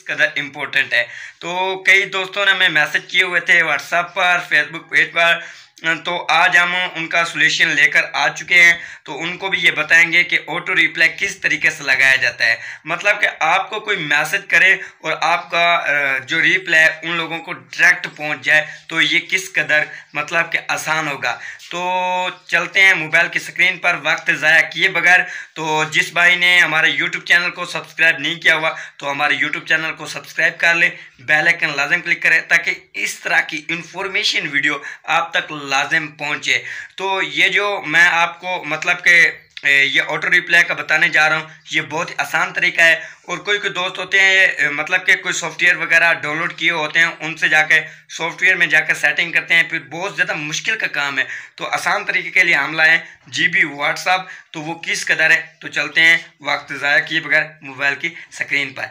कदर इम्पोर्टेंट है। तो कई दोस्तों ने हमें मैसेज किए हुए थे व्हाट्सएप पर, फेसबुक पेज पर, तो आज हम उनका सोल्यूशन लेकर आ चुके हैं। तो उनको भी ये बताएंगे कि ऑटो रिप्लाई किस तरीके से लगाया जाता है। मतलब कि आपको कोई मैसेज करे और आपका जो रिप्लाई उन लोगों को डायरेक्ट पहुंच जाए, तो ये किस कदर मतलब कि आसान होगा। तो चलते हैं मोबाइल की स्क्रीन पर वक्त ज़ाया किए बगैर। तो जिस भाई ने हमारे यूट्यूब चैनल को सब्सक्राइब नहीं किया हुआ तो हमारे यूट्यूब चैनल को सब्सक्राइब कर ले, बेल आइकन लाजम क्लिक करें ताकि इस तरह की इंफॉर्मेशन वीडियो आप तक लाजिम पहुंचे। तो ये जो मैं आपको मतलब कि ये ऑटो रिप्लाई का बताने जा रहा हूँ, ये बहुत ही आसान तरीका है। और कोई दोस्त होते हैं मतलब कि कोई सॉफ्टवेयर वगैरह डाउनलोड किए होते हैं, उनसे जाके सॉफ्टवेयर में जाकर सेटिंग करते हैं, फिर बहुत ज़्यादा मुश्किल का काम है। तो आसान तरीके के लिए हम लाएँ GB व्हाट्सएप, तो वो किस कदर है। तो चलते हैं वक्त ज़ाया किए बगैर मोबाइल की स्क्रीन पर।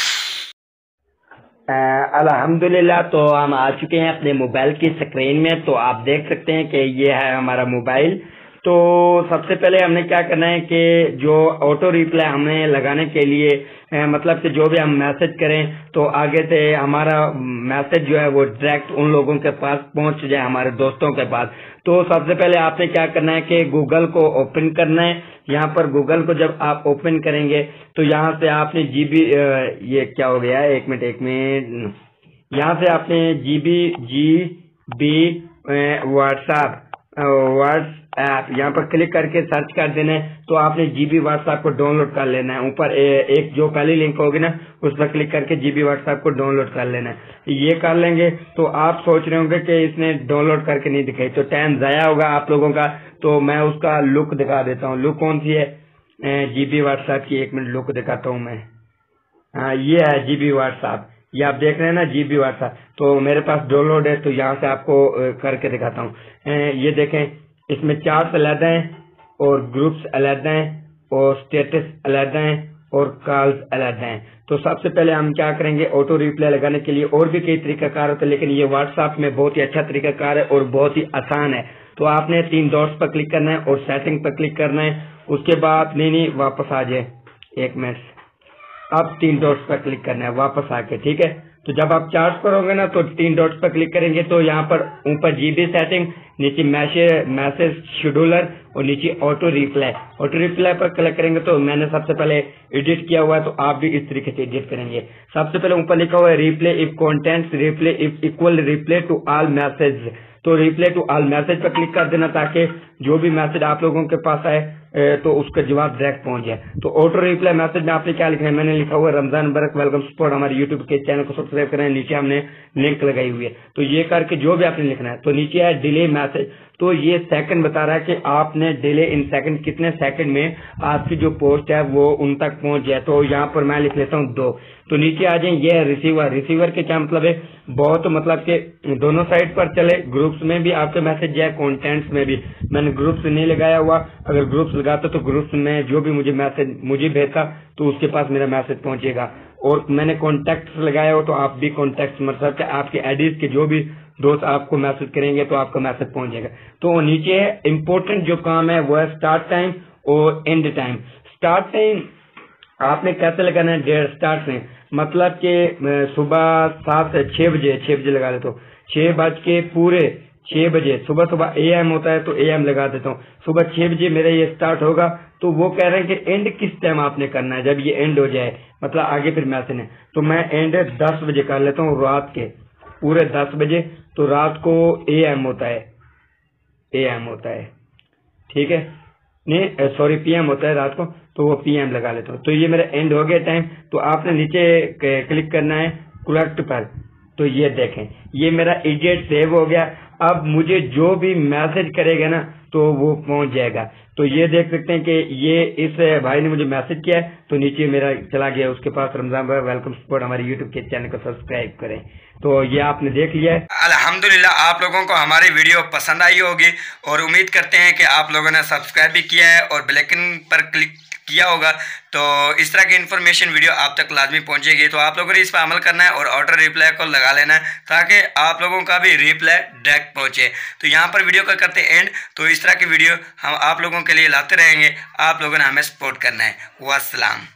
अल्हम्दुलिल्लाह, तो हम आ चुके हैं अपने मोबाइल की स्क्रीन में। तो आप देख सकते हैं कि ये है हमारा मोबाइल। तो सबसे पहले हमने क्या करना है कि जो ऑटो रिप्लाई हमें लगाने के लिए मतलब कि जो भी हम मैसेज करें तो आगे से हमारा मैसेज जो है वो डायरेक्ट उन लोगों के पास पहुंच जाए, हमारे दोस्तों के पास। तो सबसे पहले आपने क्या करना है कि गूगल को ओपन करना है। यहाँ पर गूगल को जब आप ओपन करेंगे तो यहाँ से आपने GB ये क्या हो गया है, एक मिनट, यहाँ से आपने GB व्हाट्सएप यहाँ पर क्लिक करके सर्च कर देना है। तो आपने GB व्हाट्सएप को डाउनलोड कर लेना है। ऊपर एक जो पहली लिंक होगी ना, उस पर क्लिक करके GB व्हाट्सएप को डाउनलोड कर लेना है। ये कर लेंगे तो आप सोच रहे होंगे कि इसने डाउनलोड करके नहीं दिखाई, तो टाइम ज़ाया होगा आप लोगों का। तो मैं उसका लुक दिखा देता हूँ। लुक कौन सी है? GB व्हाट्सएप की, एक मिनट लुक दिखाता हूँ मैं। हाँ, ये है GB व्हाट्सएप। ये आप देख रहे हैं ना GB व्हाट्सएप। तो मेरे पास डाउनलोड है, तो यहाँ से आपको करके दिखाता हूँ। ये देखें, इसमें चार्ट्स अलग हैं और ग्रुप्स अलग हैं और स्टेटस अलग हैं और कॉल्स अलग हैं। तो सबसे पहले हम क्या करेंगे, ऑटो रिप्लाई लगाने के लिए और भी कई तरीकाकार होते हैं, लेकिन ये व्हाट्सएप में बहुत ही अच्छा तरीकाकार है और बहुत ही आसान है। तो आपने 3 डॉट्स पर क्लिक करना है और सेटिंग पर क्लिक करना है। उसके बाद नहीं वापस आ जाए, एक मिनट, अब 3 डॉट्स पर क्लिक करना है वापस आके, ठीक है। तो जब आप चार्ज पर होंगे ना तो 3 डॉट्स पर क्लिक करेंगे तो यहाँ पर ऊपर GB सेटिंग, नीचे मैसेज शेड्यूलर और नीचे ऑटो रिप्लाई पर क्लिक करेंगे। तो मैंने सबसे पहले एडिट किया हुआ है, तो आप भी इस तरीके से एडिट करेंगे। सबसे पहले ऊपर लिखा हुआ है reply if contents reply if equal reply to all message. तो रिप्लाई टू ऑल मैसेज पर क्लिक कर देना ताकि जो भी मैसेज आप लोगों के पास आए तो उसका जवाब डायरेक्ट पहुंच जाए। तो ऑटो रिप्लाई मैसेज में आपने क्या लिखना है, मैंने लिखा हुआ है रमजान मुबारक, वेलकम सपोर्ट, हमारे यूट्यूब के चैनल को सब्सक्राइब करें। नीचे हमने लिंक लगाई हुई है। तो ये करके जो भी आपने लिखना है, तो नीचे है डिले मैसेज। तो ये सेकंड बता रहा है कि आपने डिले इन सेकंड, कितने सेकंड में आपकी जो पोस्ट है वो उन तक पहुंच जाए। तो यहाँ पर मैं लिख लेता हूँ 2। तो नीचे आ जाए, ये है रिसीवर के क्या मतलब है, बहुत मतलब कि दोनों साइड पर चले, ग्रुप्स में भी आपके मैसेज जाए, कॉन्टेंट्स में भी। मैंने ग्रुप्स नहीं लगाया हुआ, अगर ग्रुप्स लगाता तो ग्रुप्स में जो भी मुझे मैसेज मुझे भेजता तो उसके पास मेरा मैसेज पहुंचेगा। और मैंने कॉन्टेक्ट लगाया हो तो आप भी कॉन्टेक्ट मतलब आपके एडीज के जो भी दोस्त आपको मैसेज करेंगे तो आपका मैसेज पहुंचेगा। तो नीचे है इम्पोर्टेंट जो काम है वो है स्टार्ट टाइम और एंड टाइम। स्टार्ट टाइम आपने कैसे लगाना है, डेढ़ स्टार्ट टाइम मतलब कि सुबह 7 से 6 बजे लगा देता हूँ। 6 बजे सुबह AM होता है तो AM लगा देता हूँ। सुबह 6 बजे मेरा ये स्टार्ट होगा। तो वो कह रहे हैं कि एंड किस टाइम आपने करना है, जब ये एंड हो जाए, मतलब आगे फिर मैसेज है। तो मैं एंड 10 बजे कर लेता हूँ, रात के पूरे 10 बजे। तो रात को AM होता है, ठीक है, नहीं सॉरी PM होता है रात को, तो वो PM लगा लेता हूँ। तो ये मेरा एंड हो गया टाइम। तो आपने नीचे क्लिक करना है करेक्ट पर। तो ये देखें, ये मेरा एडिट सेव हो गया। अब मुझे जो भी मैसेज करेगा ना तो वो पहुंच जाएगा। तो ये देख सकते हैं कि ये इस भाई ने मुझे मैसेज किया है, तो नीचे मेरा चला गया उसके पास, रमजान भाई वेलकम सपोर्ट, हमारे यूट्यूब के चैनल को सब्सक्राइब करें। तो ये आपने देख लिया है। अल्हम्दुलिल्लाह आप लोगों को हमारी वीडियो पसंद आई होगी और उम्मीद करते हैं कि आप लोगों ने सब्सक्राइब भी किया है और बेल आइकन पर क्लिक किया होगा। तो इस तरह की इन्फॉर्मेशन वीडियो आप तक लाजमी पहुंचेगी। तो आप लोगों ने इस पर अमल करना है और ऑटो रिप्लाई को लगा लेना है ताकि आप लोगों का भी रिप्लाई डायरेक्ट पहुंचे। तो यहाँ पर वीडियो का करते एंड। तो इस तरह की वीडियो हम आप लोगों के लिए लाते रहेंगे, आप लोगों ने हमें सपोर्ट करना है। वस्सलाम।